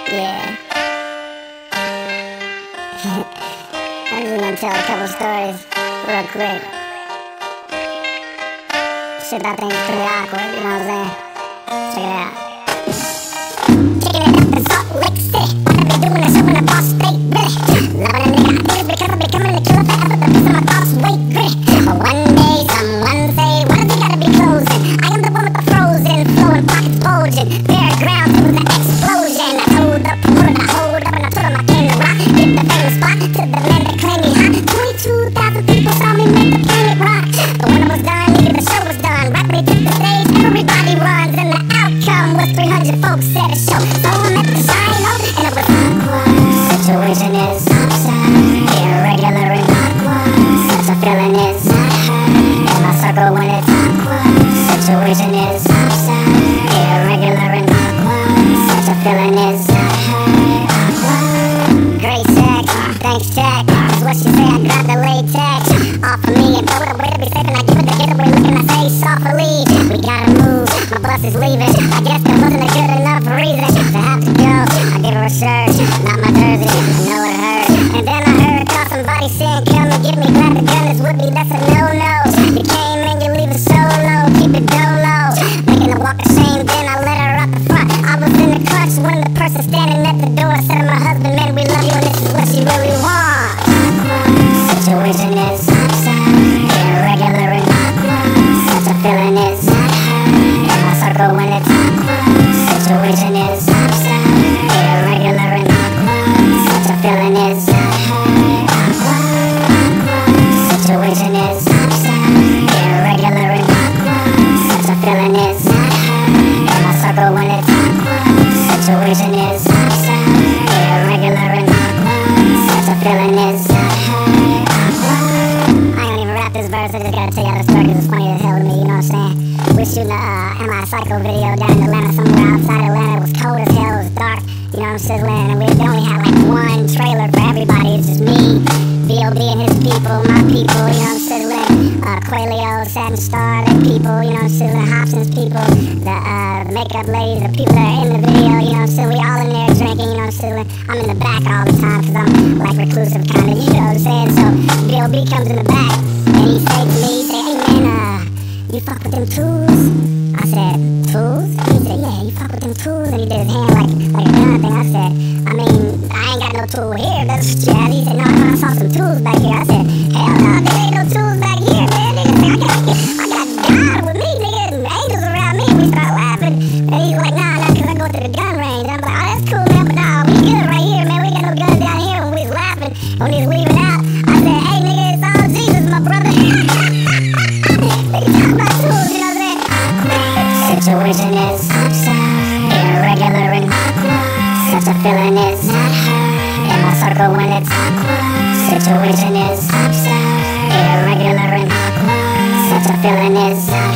Yeah. I'm just gonna tell a couple stories real quick. Shit I think is pretty awkward, you know what I'm saying? Check it out. Kicking it up in Salt Lake City. Wanna be doing a show in a boss state, really. Loving a nigga, I think it's because I've been coming to kill it forever. The piece of my thoughts way gritty. But one day, someone say, why does he gotta be closing? I am the one with the frozen, flowing pockets bulging. Bare ground, it was an explosion. I told the promoter to hold up and I told him I came to rock. Hit the famous spot to the man that claimed me hot. 22,000 people saw me make the planet rock. But when I was done, nigga, the show was done. Right when he took the stage, everybody runs. And the outcome was 300 folks at a show. So I met the Shiloh, and it was awkward. Situation is upside, irregular and awkward. Such a feeling is not heard in my circle when it's awkward. Situation is upside, irregular and awkward. Such a feeling is not heard. Awkward. Great sex, thanks Jack. Is what she say. I grab the latex off of me and throw it away to be safe, and I give it the getaway look and I say softly, we gotta move. My bus is leaving. I guess there wasn't a good enough reason to have to go. I give her a shirt, not my jersey. I know it hurt. And then I heard call somebody saying, "Come and get me." Glad the gun is with me. That's a no-no. You came and you leave it solo. Keep it dolo. Making her walk of shame. Then I let her out the front. I was in the clutch when the person standing at the door said, "My husband, man, we love you, and this is what you really want." Situation is upside, irregular and awkward. Such a feeling is not heard in my circle when it's awkward. Situation is upside, irregular and awkward. Such a feeling is not heard. Awkward. Situation is upside, irregular and awkward. Such a feeling is not heard in my circle when it's awkward. Situation is upside, irregular and awkward. Such a feeling is not heard. I ain't even rap this verse, I just gotta tell y'all the story cause it's funny as hell to me, you know what I'm saying? We was shooting a MI Psycho video down in Atlanta, somewhere outside Atlanta. It was cold as hell, it was dark, you know what I'm sizzling. And we only had like one trailer for everybody, it's just me, B.O.B. and his people, my people, you know what I'm sizzling. Quailio, Satin Star, their people, you know what I'm sizzling. Hobson's people, the makeup ladies, the people that are in the video, you know what I'm sizzling. We all in there drinking, you know what I'm sizzling. I'm in the back all the time cause I'm like reclusive kinda, you know what I'm saying? So B.O.B. comes in the back and he say to me, he say, "Hey man, you fuck with them tools?" I said, "Tools?" He said, "Yeah, you fuck with them tools?" And he did his hand like a gun thing. I said, "I mean, I ain't got no tool here, that's what you have." He said, "No, I saw some tools back here." I said, "Hell no, there ain't no tools back here, man." Nigga said, I got God with me, nigga, and angels around me." And we start laughing. And he's like, nah, cause I go to the gun range. And I'm like, "Oh, that's cool, man, but nah, we good right here, man. We got no guns down here." When we was laughing, when he was leaving out, I said, "Hey, nigga, it's all Jesus, my brother." They talk about tools, you know what I'm saying? Situation is upside, irregular and awkward. Such a feeling is not heard in my circle when it's awkward. Situation is upside, irregular and awkward. Such a feeling is not